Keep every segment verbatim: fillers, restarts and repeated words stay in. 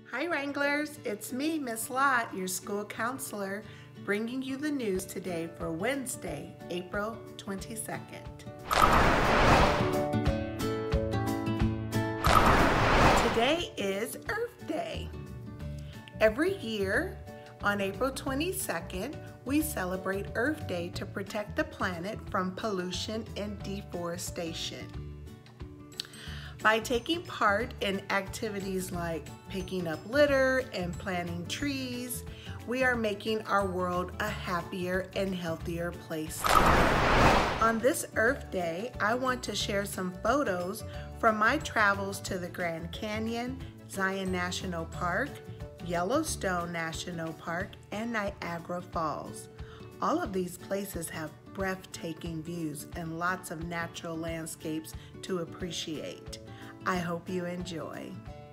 Hi Wranglers, it's me, Miss Lott, your school counselor, bringing you the news today for Wednesday, April twenty-second. Today is Earth Day. Every year on April twenty-second, we celebrate Earth Day to protect the planet from pollution and deforestation. By taking part in activities like picking up litter and planting trees, we are making our world a happier and healthier place to live. On this Earth Day, I want to share some photos from my travels to the Grand Canyon, Zion National Park, Yellowstone National Park, and Niagara Falls. All of these places have breathtaking views and lots of natural landscapes to appreciate. I hope you enjoy.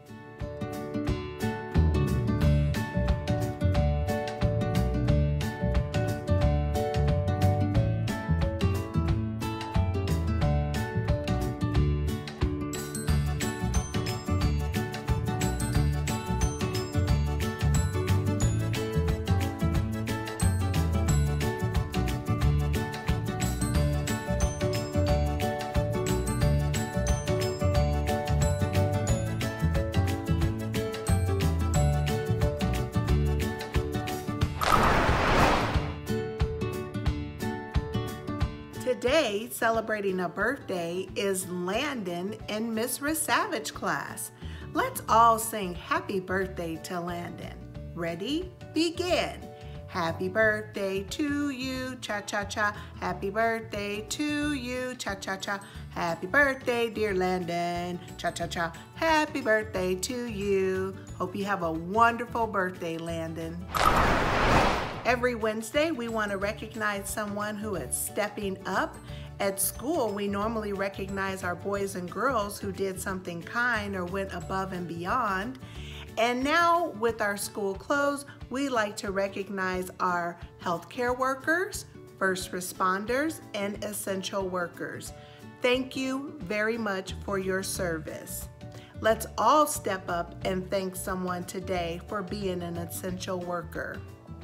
Today, celebrating a birthday, is Landon in Miss Savage class. Let's all sing happy birthday to Landon. Ready? Begin. Happy birthday to you, cha-cha-cha. Happy birthday to you, cha-cha-cha. Happy birthday, dear Landon, cha-cha-cha. Happy birthday to you. Hope you have a wonderful birthday, Landon. Every Wednesday, we want to recognize someone who is stepping up. At school, we normally recognize our boys and girls who did something kind or went above and beyond. And now, with our school closed, we like to recognize our healthcare workers, first responders, and essential workers. Thank you very much for your service. Let's all step up and thank someone today for being an essential worker.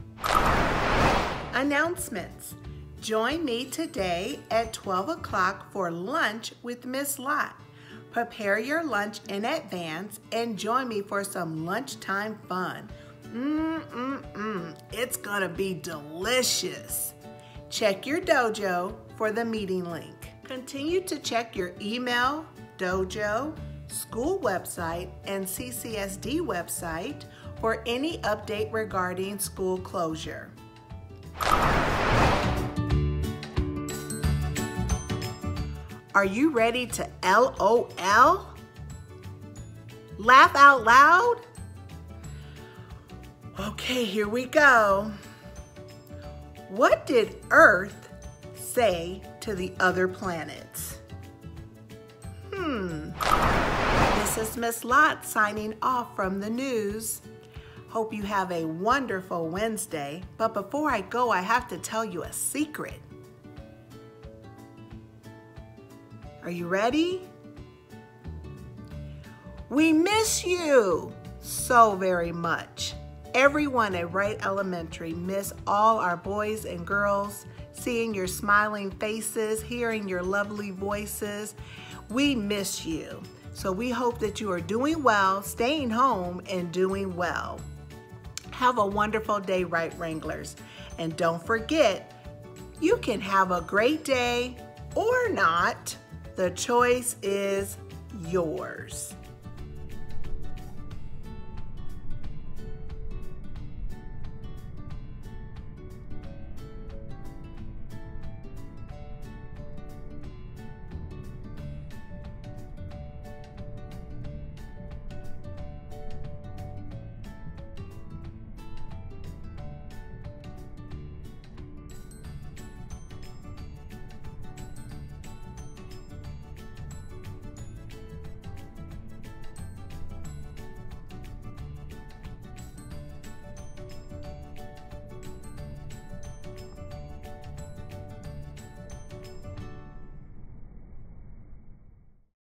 Announcements. Join me today at twelve o'clock for lunch with Miss Lott. Prepare your lunch in advance and join me for some lunchtime fun. Mm-mm-mm. It's gonna be delicious. Check your dojo for the meeting link. Continue to check your email, dojo, school website, and C C S D website for any update regarding school closure. Are you ready to L O L? Laugh out loud? Okay, here we go. What did Earth say to the other planets? Hmm. This is Miss Lott signing off from the news. Hope you have a wonderful Wednesday. But before I go, I have to tell you a secret. Are you ready? We miss you so very much. Everyone at Wright Elementary miss all our boys and girls, seeing your smiling faces, hearing your lovely voices. We miss you. So we hope that you are doing well, staying home, and doing well. Have a wonderful day, Wright Wranglers. And don't forget, you can have a great day or not. The choice is yours.